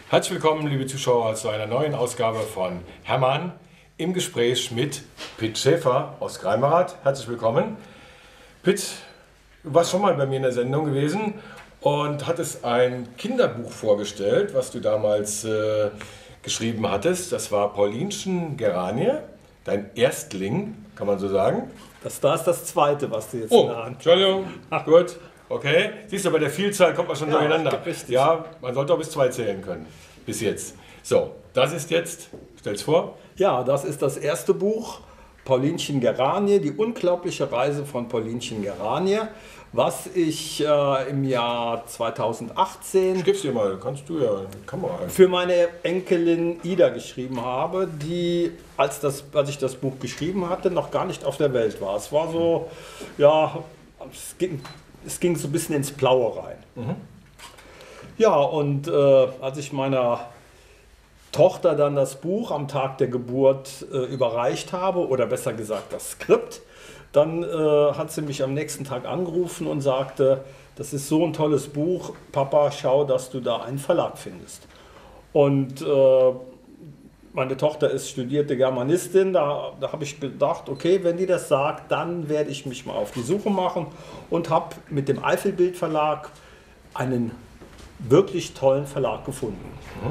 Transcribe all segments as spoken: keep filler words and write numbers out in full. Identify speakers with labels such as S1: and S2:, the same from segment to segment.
S1: Herzlich willkommen, liebe Zuschauer, zu einer neuen Ausgabe von Hermann im Gespräch mit Pitt Schäfer aus Greimerath. Herzlich willkommen. Pitt, du warst schon mal bei mir in der Sendung gewesen und hattest ein Kinderbuch vorgestellt, was du damals äh, geschrieben hattest. Das war Paulinchen Geranie, dein Erstling, kann man so sagen.
S2: Das da ist das zweite, was du jetzt
S1: oh,
S2: in der Hand hast.
S1: Entschuldigung, gut. Okay, siehst du, bei der Vielzahl kommt man schon
S2: Ja,
S1: durcheinander.
S2: richtig.
S1: Ja, man sollte auch bis zwei zählen können, bis jetzt. So, das ist jetzt, stell's vor.
S2: Ja, das ist das erste Buch, Paulinchen Geranie, die unglaubliche Reise von Paulinchen Geranie, was ich äh, im Jahr zweitausendachtzehn
S1: Ich gib's dir mal, kannst du ja die Kamera ein.
S2: für meine Enkelin Ida geschrieben habe, die, als, das, als ich das Buch geschrieben hatte, noch gar nicht auf der Welt war. Es war so, ja, es ging, es ging so ein bisschen ins Blaue rein. Mhm. Ja, und äh, als ich meiner Tochter dann das Buch am Tag der Geburt äh, überreicht habe, oder besser gesagt das Skript, dann äh, hat sie mich am nächsten Tag angerufen und sagte, das ist so ein tolles Buch, Papa, schau, dass du da einen Verlag findest. Und äh, meine Tochter ist studierte Germanistin, da, da habe ich gedacht, okay, wenn die das sagt, dann werde ich mich mal auf die Suche machen und habe mit dem Eifelbild Verlag einen wirklich tollen Verlag gefunden. Mhm.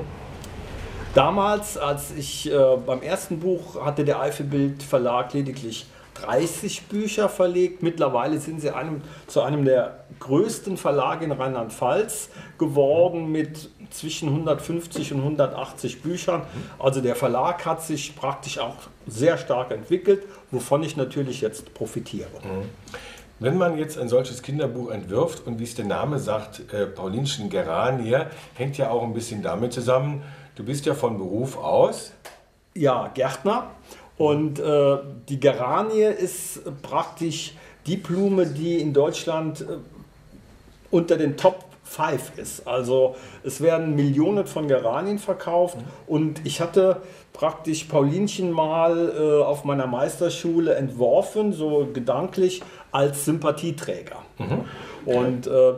S2: Damals, als ich äh, beim ersten Buch hatte der Eifelbild Verlag lediglich dreißig Bücher verlegt. Mittlerweile sind sie einem, zu einem der größten Verlage in Rheinland-Pfalz geworden mit zwischen hundertfünfzig und hundertachtzig Büchern. Also der Verlag hat sich praktisch auch sehr stark entwickelt, wovon ich natürlich jetzt profitiere.
S1: Wenn man jetzt ein solches Kinderbuch entwirft und wie es der Name sagt, äh, Paulinchen Geranie, hängt ja auch ein bisschen damit zusammen, du bist ja von Beruf aus?
S2: Ja, Gärtner. Und äh, die Geranie ist praktisch die Blume, die in Deutschland äh, unter den Top fünf ist. Also es werden Millionen von Geranien verkauft. Mhm. Und ich hatte praktisch Paulinchen mal äh, auf meiner Meisterschule entworfen, so gedanklich, als Sympathieträger. Mhm. Und äh,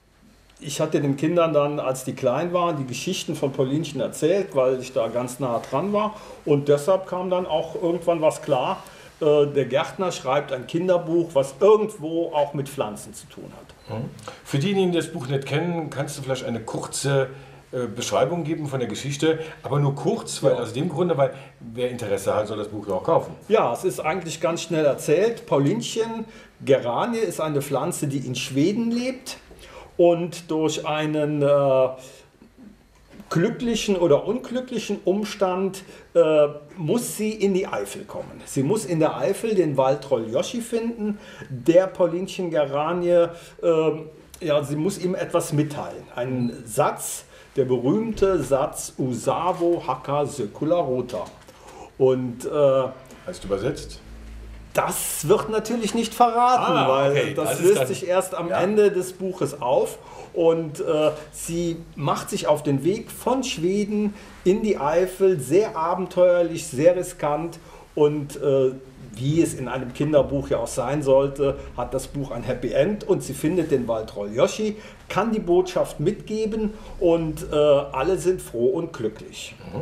S2: ich hatte den Kindern dann, als die klein waren, die Geschichten von Paulinchen erzählt, weil ich da ganz nah dran war. Und deshalb kam dann auch irgendwann was klar. Äh, der Gärtner schreibt ein Kinderbuch, was irgendwo auch mit Pflanzen zu tun hat.
S1: Für diejenigen, die das Buch nicht kennen, kannst du vielleicht eine kurze äh, Beschreibung geben von der Geschichte, aber nur kurz, weil, ja. aus dem Grunde, weil wer Interesse hat, soll das Buch ja auch kaufen.
S2: Ja, es ist eigentlich ganz schnell erzählt. Paulinchen Geranie ist eine Pflanze, die in Schweden lebt. Und durch einen äh, glücklichen oder unglücklichen Umstand äh, muss sie in die Eifel kommen. Sie muss in der Eifel den Waldtroll Joschi finden, der Paulinchen Geranie, äh, ja, sie muss ihm etwas mitteilen. Einen Satz, der berühmte Satz Usavo Haka Sökula Rota. Und äh,
S1: heißt übersetzt?
S2: Das wird natürlich nicht verraten,
S1: ah,
S2: weil
S1: okay.
S2: das,
S1: das
S2: löst
S1: dann,
S2: sich erst am
S1: ja.
S2: Ende des Buches auf. Und äh, sie macht sich auf den Weg von Schweden in die Eifel, sehr abenteuerlich, sehr riskant. Und äh, wie es in einem Kinderbuch ja auch sein sollte, hat das Buch ein Happy End und sie findet den Waldtroll Joschi, kann die Botschaft mitgeben und äh, alle sind froh und glücklich.
S1: Mhm.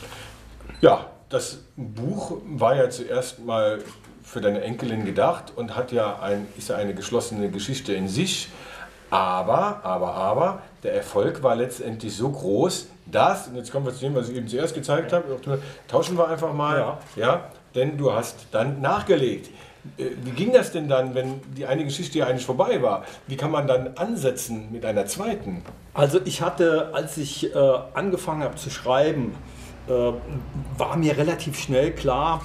S1: Ja, das Buch war ja zuerst mal für deine Enkelin gedacht und hat ja ein, ist ja eine geschlossene Geschichte in sich. Aber, aber, aber, der Erfolg war letztendlich so groß, dass, und jetzt kommen wir zu dem, was ich eben zuerst gezeigt habe, tauschen wir einfach mal, ja. Ja, denn du hast dann nachgelegt. Wie ging das denn dann, wenn die eine Geschichte ja eigentlich vorbei war? Wie kann man dann ansetzen mit einer zweiten?
S2: Also ich hatte, als ich äh, angefangen habe zu schreiben, äh, war mir relativ schnell klar,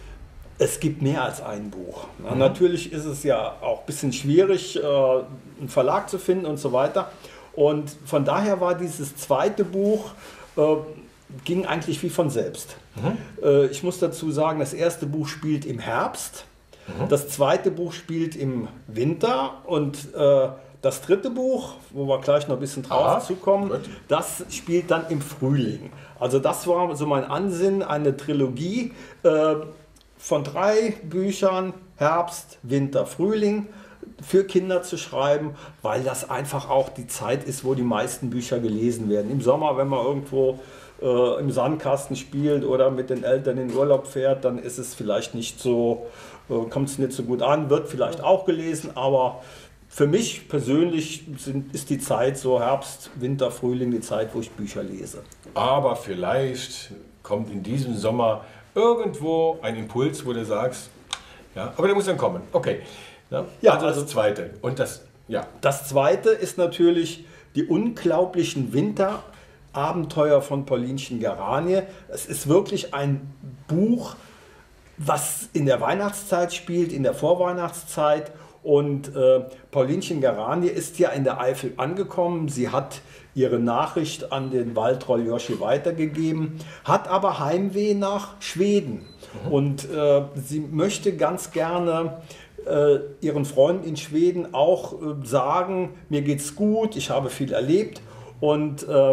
S2: es gibt mehr als ein Buch. Na, mhm. Natürlich ist es ja auch ein bisschen schwierig, äh, einen Verlag zu finden und so weiter. Und von daher war dieses zweite Buch, äh, ging eigentlich wie von selbst. Mhm. Äh, ich muss dazu sagen, das erste Buch spielt im Herbst, mhm. das zweite Buch spielt im Winter und äh, das dritte Buch, wo wir gleich noch ein bisschen drauf Aha, zukommen, gut. das spielt dann im Frühling. Also das war so mein Ansinnen, eine Trilogie, äh, von drei Büchern, Herbst, Winter, Frühling, für Kinder zu schreiben, weil das einfach auch die Zeit ist, wo die meisten Bücher gelesen werden. Im Sommer, wenn man irgendwo äh, im Sandkasten spielt oder mit den Eltern in Urlaub fährt, dann ist es vielleicht nicht so, äh, kommt es nicht so gut an, wird vielleicht auch gelesen, aber für mich persönlich sind, ist die Zeit so Herbst, Winter, Frühling die Zeit, wo ich Bücher lese.
S1: Aber vielleicht kommt in diesem Sommer irgendwo ein Impuls, wo du sagst, ja, aber der muss dann kommen. Okay. Ja,
S2: Ja,
S1: also das
S2: also-
S1: Zweite. Und das, ja.
S2: Das zweite ist natürlich die unglaublichen Winterabenteuer von Paulinchen Garanie. Es ist wirklich ein Buch, was in der Weihnachtszeit spielt, in der Vorweihnachtszeit. Und äh, Paulinchen Garanie ist ja in der Eifel angekommen. Sie hat ihre Nachricht an den Waldtroll Joschi weitergegeben, hat aber Heimweh nach Schweden. Mhm. Und äh, sie möchte ganz gerne äh, ihren Freunden in Schweden auch äh, sagen, mir geht's gut, ich habe viel erlebt. Und äh,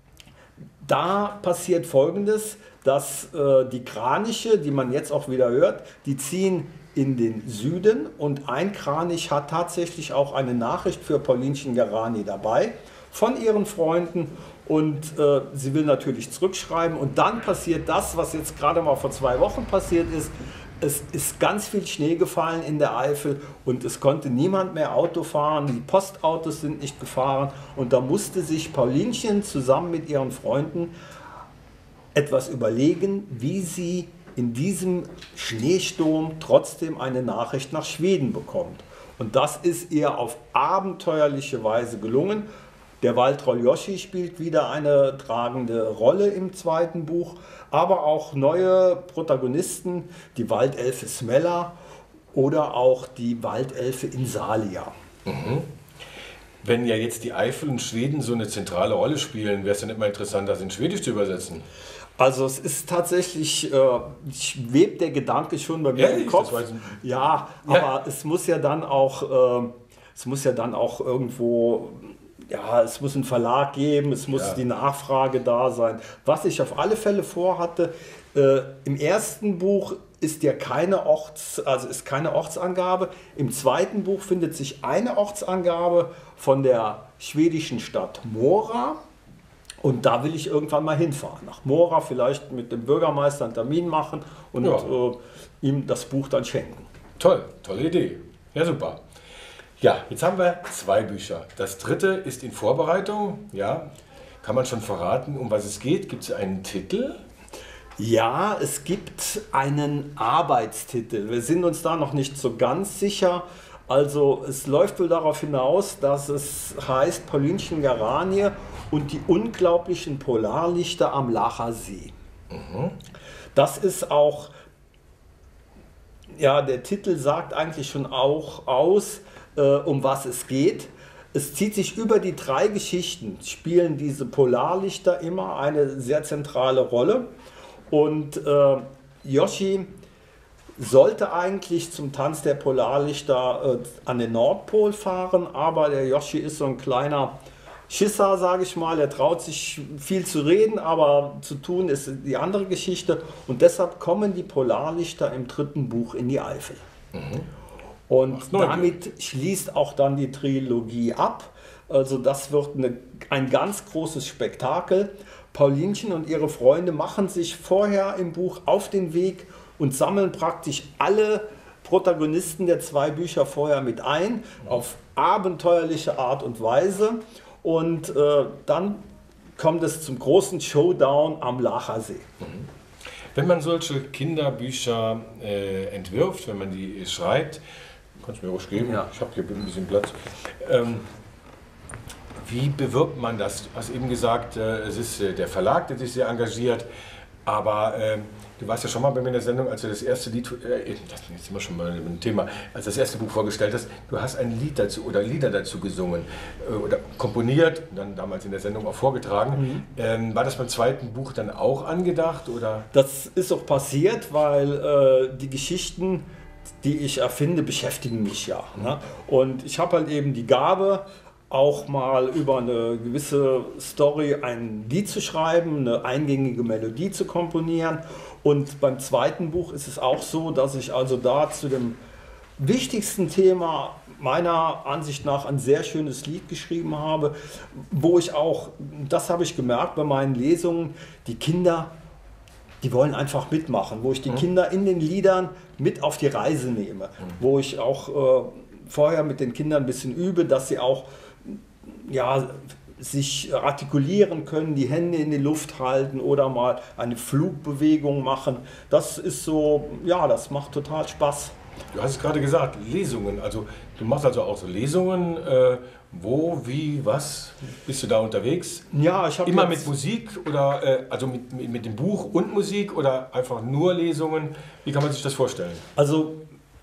S2: da passiert Folgendes, dass äh, die Kraniche, die man jetzt auch wieder hört, die ziehen in den Süden und ein Kranich hat tatsächlich auch eine Nachricht für Paulinchen Garanie dabei von ihren Freunden und äh, sie will natürlich zurückschreiben und dann passiert das, was jetzt gerade mal vor zwei Wochen passiert ist. Es ist ganz viel Schnee gefallen in der Eifel und es konnte niemand mehr Auto fahren, die Postautos sind nicht gefahren und da musste sich Paulinchen zusammen mit ihren Freunden etwas überlegen, wie sie in diesem Schneesturm trotzdem eine Nachricht nach Schweden bekommt. Und das ist ihr auf abenteuerliche Weise gelungen. Der Waldtroll Joschi spielt wieder eine tragende Rolle im zweiten Buch, aber auch neue Protagonisten, die Waldelfe Smella oder auch die Waldelfe Insalia.
S1: Mhm. Wenn ja jetzt die Eifel und Schweden so eine zentrale Rolle spielen, wäre es ja nicht mal interessant, das in Schwedisch zu übersetzen.
S2: Also es ist tatsächlich, äh, schwebt der Gedanke schon bei mir
S1: Ehrlich?
S2: im Kopf.
S1: Das weiß ich-
S2: Ja, aber
S1: Ja.
S2: es muss ja dann auch, äh, es muss ja dann auch irgendwo, ja, es muss einen Verlag geben, es muss
S1: Ja.
S2: die Nachfrage da sein. Was ich auf alle Fälle vorhatte, äh, im ersten Buch ist ja keine Orts, also ist keine Ortsangabe. Im zweiten Buch findet sich eine Ortsangabe von der schwedischen Stadt Mora. Und da will ich irgendwann mal hinfahren. Nach Mora, vielleicht mit dem Bürgermeister einen Termin machen und
S1: Ja.
S2: äh, ihm das Buch dann schenken.
S1: Toll, tolle Idee. Ja, super. Ja, jetzt haben wir zwei Bücher. Das dritte ist in Vorbereitung. Ja, kann man schon verraten, um was es geht? Gibt es einen Titel?
S2: Ja, es gibt einen Arbeitstitel. Wir sind uns da noch nicht so ganz sicher. Also es läuft wohl darauf hinaus, dass es heißt Paulinchen Garanie und die unglaublichen Polarlichter am Lacher See.
S1: Mhm.
S2: Das ist auch, ja, der Titel sagt eigentlich schon auch aus, äh, um was es geht. Es zieht sich über die drei Geschichten, spielen diese Polarlichter immer eine sehr zentrale Rolle. Und äh, Joschi sollte eigentlich zum Tanz der Polarlichter äh, an den Nordpol fahren, aber der Joschi ist so ein kleiner Schisser, sage ich mal. Er traut sich viel zu reden, aber zu tun ist die andere Geschichte. Und deshalb kommen die Polarlichter im dritten Buch in die Eifel.
S1: Mhm.
S2: Und
S1: Macht Neugier.
S2: damit schließt auch dann die Trilogie ab. Also das wird eine, ein ganz großes Spektakel. Paulinchen und ihre Freunde machen sich vorher im Buch auf den Weg und sammeln praktisch alle Protagonisten der zwei Bücher vorher mit ein, auf abenteuerliche Art und Weise. Und äh, dann kommt es zum großen Showdown am Lacher See.
S1: Wenn man solche Kinderbücher äh, entwirft, wenn man die schreibt, kannst du mir ruhig geben,
S2: Ja.
S1: ich habe hier ein bisschen Platz. Ähm, wie bewirbt man das? Du hast eben gesagt, äh, es ist äh, der Verlag, der sich sehr engagiert, aber äh, du warst ja schon mal bei mir in der Sendung, als du das erste Lied, äh, das jetzt sind wir schon mal ein Thema, als du das erste Buch vorgestellt hast, du hast ein Lied dazu oder Lieder dazu gesungen äh, oder komponiert, dann damals in der Sendung auch vorgetragen.
S2: Mhm.
S1: Ähm, war das beim zweiten Buch dann auch angedacht oder?
S2: Das ist auch passiert, weil äh, die Geschichten, die ich erfinde, beschäftigen mich ja. Ne? Und ich habe halt eben die Gabe, auch mal über eine gewisse Story ein Lied zu schreiben, eine eingängige Melodie zu komponieren. Und beim zweiten Buch ist es auch so, dass ich also da zu dem wichtigsten Thema meiner Ansicht nach ein sehr schönes Lied geschrieben habe, wo ich auch, das habe ich gemerkt bei meinen Lesungen, die Kinder, die wollen einfach mitmachen, wo ich die mhm. Kinder in den Liedern mit auf die Reise nehme, mhm. wo ich auch äh, vorher mit den Kindern ein bisschen übe, dass sie auch ja, sich artikulieren können, die Hände in die Luft halten oder mal eine Flugbewegung machen. Das ist so, ja, das macht total Spaß.
S1: Du hast es gerade gesagt, Lesungen. Also du machst also auch so Lesungen. Äh, wo, wie, was? Bist du da unterwegs?
S2: Ja, ich habe
S1: immer mit Musik oder äh, also mit, mit, mit dem Buch und Musik oder einfach nur Lesungen? Wie kann man sich das vorstellen?
S2: Also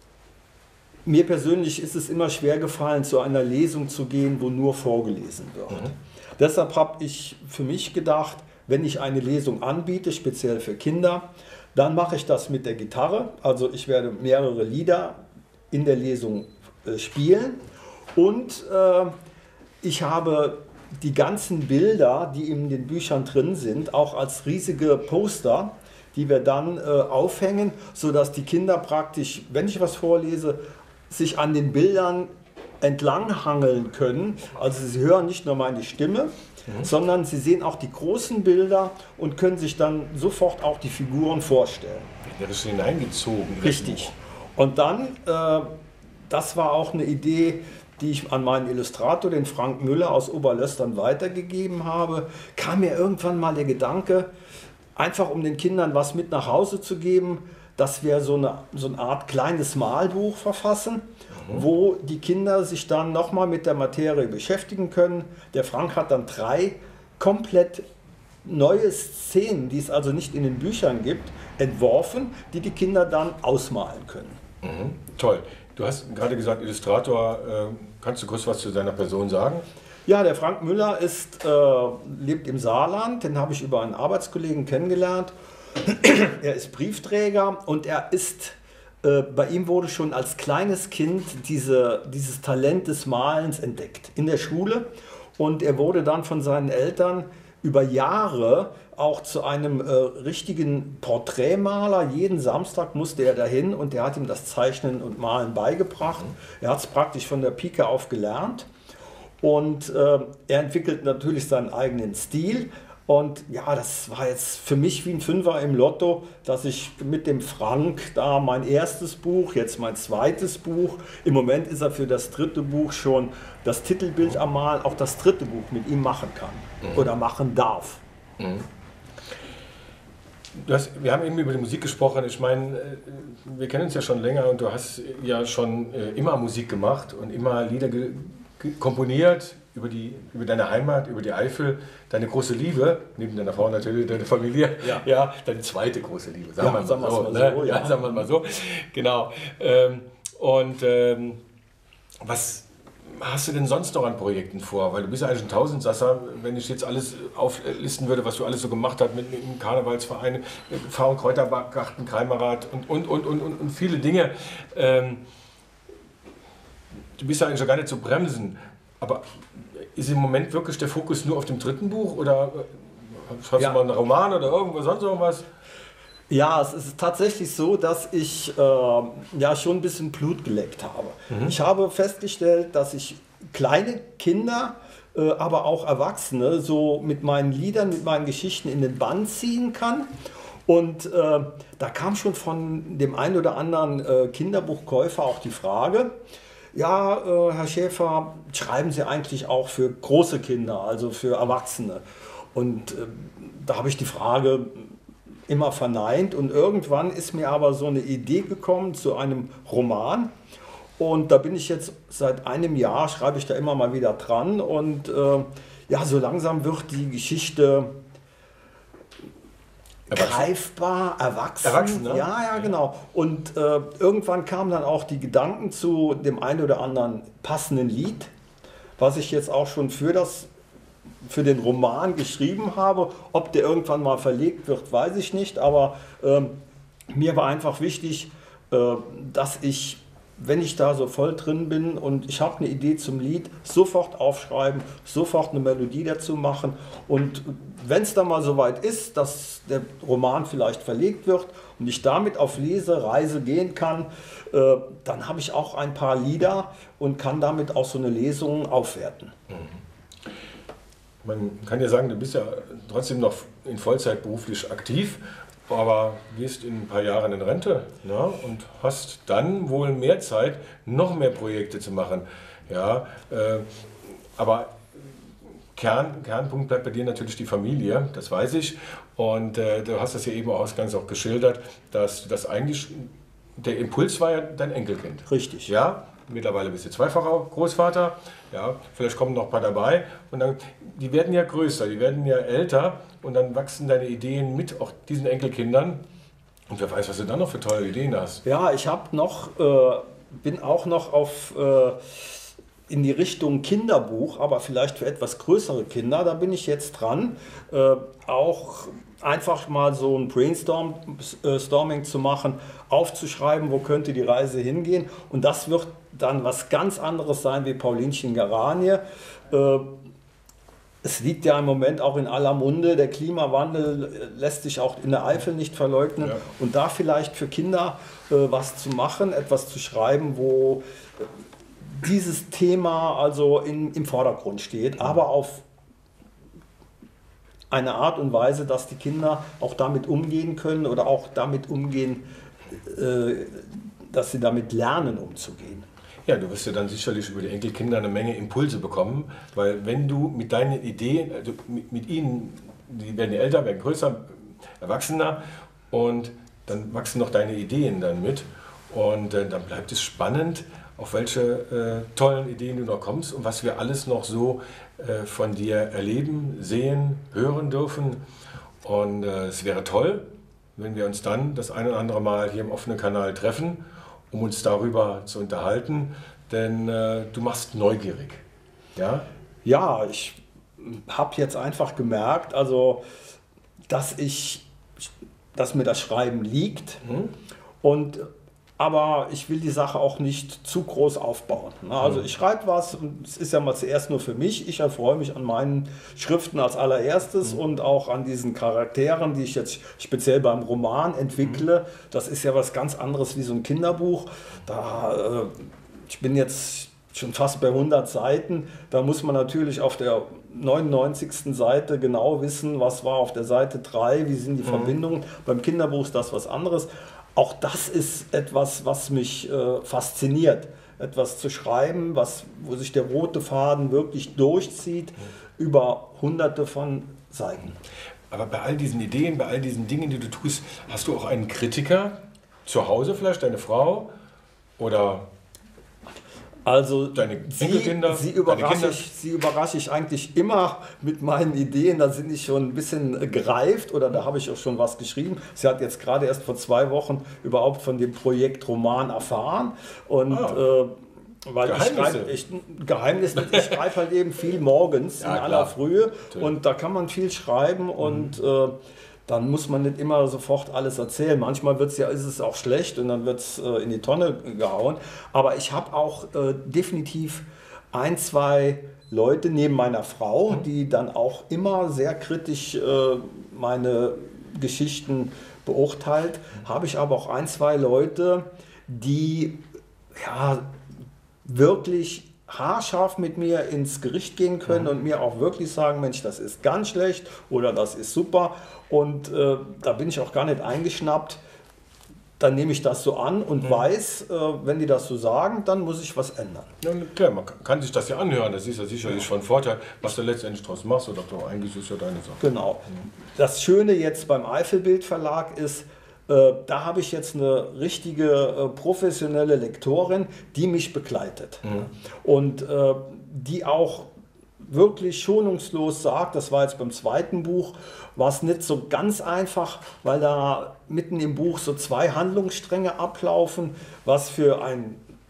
S2: mir persönlich ist es immer schwer gefallen, zu einer Lesung zu gehen, wo nur vorgelesen wird. Mhm. Deshalb habe ich für mich gedacht, wenn ich eine Lesung anbiete, speziell für Kinder, dann mache ich das mit der Gitarre. Also ich werde mehrere Lieder in der Lesung äh, spielen und äh, ich habe die ganzen Bilder, die in den Büchern drin sind, auch als riesige Poster, die wir dann äh, aufhängen, sodass die Kinder praktisch, wenn ich was vorlese, sich an den Bildern entlanghangeln können. Also sie hören nicht nur meine Stimme, mhm. sondern sie sehen auch die großen Bilder und können sich dann sofort auch die Figuren vorstellen.
S1: Ja, das ist hineingezogen.
S2: Richtig. Und dann, äh, das war auch eine Idee, die ich an meinen Illustrator, den Frank Müller aus Oberlöstern, weitergegeben habe, kam mir irgendwann mal der Gedanke, einfach um den Kindern was mit nach Hause zu geben, dass wir so eine, so eine Art kleines Malbuch verfassen, mhm. wo die Kinder sich dann nochmal mit der Materie beschäftigen können. Der Frank hat dann drei komplett neue Szenen, die es also nicht in den Büchern gibt, entworfen, die die Kinder dann ausmalen können.
S1: Mhm. Toll. Du hast gerade gesagt, Illustrator. Äh, kannst du kurz was zu deiner Person sagen?
S2: Ja, der Frank Müller ist, äh, lebt im Saarland. Den habe ich über einen Arbeitskollegen kennengelernt. Er ist Briefträger und er ist, äh, bei ihm wurde schon als kleines Kind diese, dieses Talent des Malens entdeckt in der Schule und er wurde dann von seinen Eltern über Jahre auch zu einem äh, richtigen Porträtmaler. Jeden Samstag musste er dahin und der hat ihm das Zeichnen und Malen beigebracht. Er hat es praktisch von der Pike auf gelernt und äh, er entwickelt natürlich seinen eigenen Stil. Und ja, das war jetzt für mich wie ein Fünfer im Lotto, dass ich mit dem Frank da mein erstes Buch, jetzt mein zweites Buch, im Moment ist er für das dritte Buch schon das Titelbild am Malen, auch das dritte Buch mit ihm machen kann mhm. oder machen darf.
S1: Mhm. Du hast, wir haben eben über die Musik gesprochen. Ich meine, wir kennen uns ja schon länger und du hast ja schon immer Musik gemacht und immer Lieder ge komponiert. Über, die, über deine Heimat, über die Eifel, deine große Liebe, neben deiner Frau natürlich, deine Familie, ja, ja deine zweite große Liebe, sagen wir ja, mal, so, mal ne? so. Ja. Ja, sagen wir mal so, genau. Ähm, und ähm, was hast du denn sonst noch an Projekten vor? Weil du bist ja eigentlich ein Tausendsasser, wenn ich jetzt alles auflisten würde, was du alles so gemacht hast mit, mit dem Karnevalsverein, Pfarr- und Kräutergarten, Kreimerat und, und, und, und, und, und viele Dinge. Ähm, du bist ja eigentlich schon gar nicht zu bremsen, aber ist im Moment wirklich der Fokus nur auf dem dritten Buch oder schreibst ja. du mal einen Roman oder irgendwas, sonst irgendwas?
S2: Ja, es ist tatsächlich so, dass ich äh, ja schon ein bisschen Blut geleckt habe. Mhm. Ich habe festgestellt, dass ich kleine Kinder, äh, aber auch Erwachsene so mit meinen Liedern, mit meinen Geschichten in den Bann ziehen kann. Und äh, da kam schon von dem einen oder anderen äh, Kinderbuchkäufer auch die Frage, ja, äh, Herr Schäfer, schreiben Sie eigentlich auch für große Kinder, also für Erwachsene? Und äh, da habe ich die Frage immer verneint und irgendwann ist mir aber so eine Idee gekommen zu einem Roman und da bin ich jetzt seit einem Jahr, schreibe ich da immer mal wieder dran und äh, ja, so langsam wird die Geschichte Erwachsen. greifbar, erwachsen.
S1: Erwachsen, ne?
S2: Ja, ja, genau. Und äh, irgendwann kamen dann auch die Gedanken zu dem einen oder anderen passenden Lied, was ich jetzt auch schon für, das, für den Roman geschrieben habe. Ob der irgendwann mal verlegt wird, weiß ich nicht. Aber äh, mir war einfach wichtig, äh, dass ich wenn ich da so voll drin bin und ich habe eine Idee zum Lied, sofort aufschreiben, sofort eine Melodie dazu machen. Und wenn es dann mal soweit ist, dass der Roman vielleicht verlegt wird und ich damit auf Lesereise gehen kann, äh, dann habe ich auch ein paar Lieder und kann damit auch so eine Lesung aufwerten.
S1: Man kann ja sagen, du bist ja trotzdem noch in Vollzeit beruflich aktiv, aber gehst in ein paar Jahren in Rente, ne? Und hast dann wohl mehr Zeit, noch mehr Projekte zu machen. Ja, äh, aber Kern, Kernpunkt bleibt bei dir natürlich die Familie, das weiß ich. Und äh, du hast das ja eben ausgangs auch geschildert, dass das eigentlich, der Impuls war ja dein Enkelkind.
S2: Richtig.
S1: Ja, mittlerweile bist du zweifacher Großvater, ja, vielleicht kommen noch ein paar dabei. Und dann, die werden ja größer, die werden ja älter und dann wachsen deine Ideen mit auch diesen Enkelkindern. Und wer weiß, was du dann noch für tolle Ideen hast.
S2: Ja, ich habe noch, äh, bin auch noch auf... Äh, in die Richtung Kinderbuch, aber vielleicht für etwas größere Kinder, da bin ich jetzt dran, äh, auch einfach mal so ein Brainstorming zu machen, aufzuschreiben, wo könnte die Reise hingehen. Und das wird dann was ganz anderes sein wie Paulinchen Garanie. Äh, es liegt ja im Moment auch in aller Munde, der Klimawandel lässt sich auch in der Eifel nicht verleugnen. Ja. Und da vielleicht für Kinder äh, was zu machen, etwas zu schreiben, wo äh, dieses Thema also in, im Vordergrund steht, aber auf eine Art und Weise, dass die Kinder auch damit umgehen können oder auch damit umgehen, äh, dass sie damit lernen, umzugehen.
S1: Ja, du wirst ja dann sicherlich über die Enkelkinder eine Menge Impulse bekommen, weil wenn du mit deinen Ideen, also mit, mit ihnen, die werden ja älter, werden größer, erwachsener und dann wachsen noch deine Ideen dann mit und äh, dann bleibt es spannend, auf welche äh, tollen Ideen du noch kommst und was wir alles noch so äh, von dir erleben, sehen, hören dürfen. Und äh, es wäre toll, wenn wir uns dann das ein oder andere Mal hier im offenen Kanal treffen, um uns darüber zu unterhalten, denn äh, du machst neugierig. Ja,
S2: ja, ich habe jetzt einfach gemerkt, also, dass, ich, dass mir das Schreiben liegt hm? und aber ich will die Sache auch nicht zu groß aufbauen. Also ich schreibe was und es ist ja mal zuerst nur für mich. Ich erfreue mich an meinen Schriften als allererstes mhm. und auch an diesen Charakteren, die ich jetzt speziell beim Roman entwickle. Mhm. Das ist ja was ganz anderes wie so ein Kinderbuch. Da, äh, ich bin jetzt schon fast bei hundert Seiten. Da muss man natürlich auf der neunundneunzigsten Seite genau wissen, was war auf der Seite drei, wie sind die mhm. Verbindungen. Beim Kinderbuch ist das was anderes. Auch das ist etwas, was mich äh, fasziniert. Etwas zu schreiben, was, wo sich der rote Faden wirklich durchzieht mhm. über hunderte von Seiten.
S1: Aber bei all diesen Ideen, bei all diesen Dingen, die du tust, hast du auch einen Kritiker zu Hause, vielleicht deine Frau oder
S2: also
S1: deine
S2: sie,
S1: Enkelkinder?
S2: Sie überrasche ich, sie überrasche ich eigentlich immer mit meinen Ideen. Da sind ich schon ein bisschen gereift oder da habe ich auch schon was geschrieben. Sie hat jetzt gerade erst vor zwei Wochen überhaupt von dem Projekt Roman erfahren. Und ah. äh, weil ich schreibe, ich, Geheimnis, ich schreibe halt eben viel morgens ja, in aller klar. Frühe Natürlich. Und da kann man viel schreiben und mhm. äh, dann muss man nicht immer sofort alles erzählen. Manchmal wird's ja, ist es auch schlecht und dann wird es äh, in die Tonne gehauen. Aber ich habe auch äh, definitiv ein, zwei Leute neben meiner Frau, die dann auch immer sehr kritisch äh, meine Geschichten beurteilt. Habe ich aber auch ein, zwei Leute, die ja wirklich haarscharf mit mir ins Gericht gehen können mhm. und mir auch wirklich sagen, Mensch, das ist ganz schlecht oder das ist super. Und äh, da bin ich auch gar nicht eingeschnappt. Dann nehme ich das so an und mhm. weiß, äh, wenn die das so sagen, dann muss ich was ändern.
S1: Ja, klar, man kann sich das ja anhören, das ist ja sicherlich ja. von Vorteil, was du letztendlich daraus machst, oder doch, eigentlich ist ja deine Sache.
S2: Genau. Mhm. Das Schöne jetzt beim Eifelbild Verlag ist, äh, da habe ich jetzt eine richtige äh, professionelle Lektorin, die mich begleitet. Mhm. Und äh, die auch wirklich schonungslos sagt, das war jetzt beim zweiten Buch, war es nicht so ganz einfach, weil da mitten im Buch so zwei Handlungsstränge ablaufen, was für ein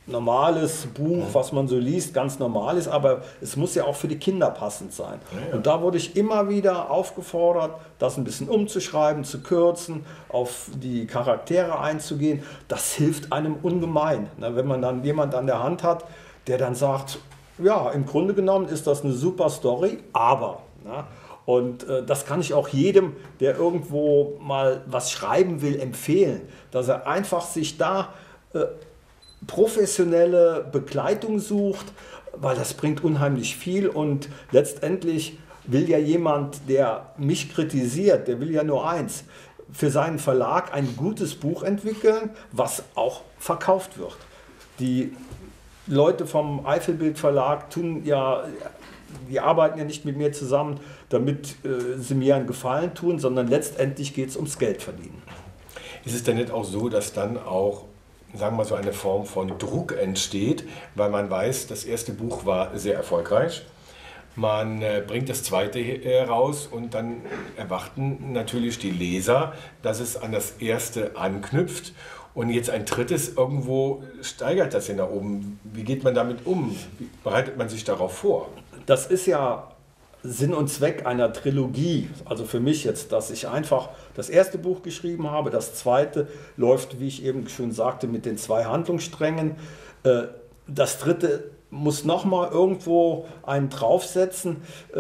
S2: normales Buch, was man so liest, ganz normal ist, aber es muss ja auch für die Kinder passend sein.
S1: Ja, ja.
S2: Und da wurde ich immer wieder aufgefordert, das ein bisschen umzuschreiben, zu kürzen, auf die Charaktere einzugehen. Das hilft einem ungemein, ne? Wenn man dann jemand an der Hand hat, der dann sagt, ja, im Grunde genommen ist das eine super Story, aber... Ne? Und äh, das kann ich auch jedem, der irgendwo mal was schreiben will, empfehlen, dass er einfach sich da äh, professionelle Begleitung sucht, weil das bringt unheimlich viel und letztendlich will ja jemand, der mich kritisiert, der will ja nur eins, für seinen Verlag ein gutes Buch entwickeln, was auch verkauft wird. Die Leute vom Eifelbild Verlag tun ja, die arbeiten ja nicht mit mir zusammen, damit äh, sie mir einen Gefallen tun, sondern letztendlich geht es ums Geld verdienen.
S1: Ist es denn nicht auch so, dass dann auch, sagen wir mal, so eine Form von Druck entsteht, weil man weiß, das erste Buch war sehr erfolgreich, man äh, bringt das zweite heraus und dann erwarten natürlich die Leser, dass es an das erste anknüpft und jetzt ein drittes irgendwo steigert das ja nach oben. Wie geht man damit um? Wie bereitet man sich darauf vor?
S2: Das ist ja Sinn und Zweck einer Trilogie, also für mich jetzt, dass ich einfach das erste Buch geschrieben habe, das zweite läuft, wie ich eben schon sagte, mit den zwei Handlungssträngen. Das dritte muss nochmal irgendwo einen draufsetzen.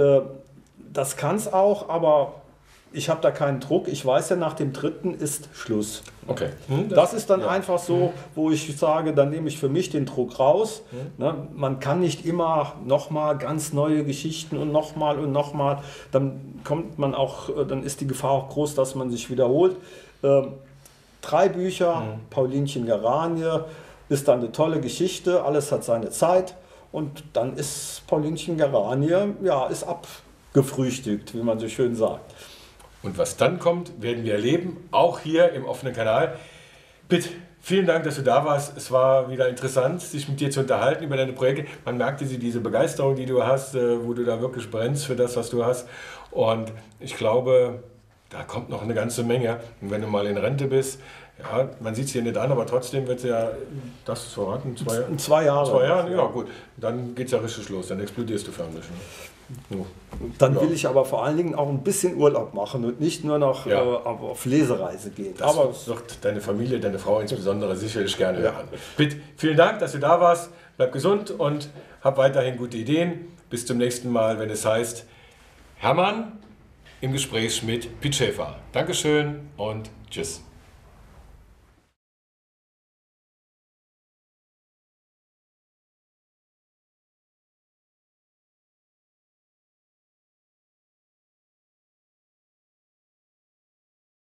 S2: Das kann es auch, aber ich habe da keinen Druck. Ich weiß ja, nach dem dritten ist Schluss.
S1: Okay.
S2: Hm, das, das ist dann
S1: ja.
S2: einfach so, wo ich sage, dann nehme ich für mich den Druck raus. Hm. Ne, man kann nicht immer nochmal ganz neue Geschichten und nochmal und nochmal. Dann kommt man auch, dann ist die Gefahr auch groß, dass man sich wiederholt. Ähm, drei Bücher, hm. Paulinchen Geranie, ist dann eine tolle Geschichte. Alles hat seine Zeit. Und dann ist Paulinchen Geranie, ja, ist abgefrühstückt, wie man so schön sagt.
S1: Und was dann kommt, werden wir erleben, auch hier im offenen Kanal. Pitt, vielen Dank, dass du da warst. Es war wieder interessant, sich mit dir zu unterhalten über deine Projekte. Man merkte sie, diese Begeisterung, die du hast, wo du da wirklich brennst für das, was du hast. Und ich glaube, da kommt noch eine ganze Menge. Und wenn du mal in Rente bist, ja, man sieht es hier nicht an, aber trotzdem wird es ja, das ist verraten, zwei,
S2: in zwei Jahren.
S1: Zwei Jahren, ja gut. Dann geht es ja richtig los, dann explodierst du förmlich. Ne? So.
S2: Dann
S1: ja.
S2: will ich aber vor allen Dingen auch ein bisschen Urlaub machen und nicht nur noch
S1: ja.
S2: äh, auf Lesereise gehen.
S1: Das
S2: aber
S1: wird deine Familie, deine Frau insbesondere sicherlich gerne hören. Pitt, vielen Dank, dass du da warst. Bleib gesund und hab weiterhin gute Ideen. Bis zum nächsten Mal, wenn es heißt Hermann im Gespräch mit Pitt Schäfer. Dankeschön und tschüss.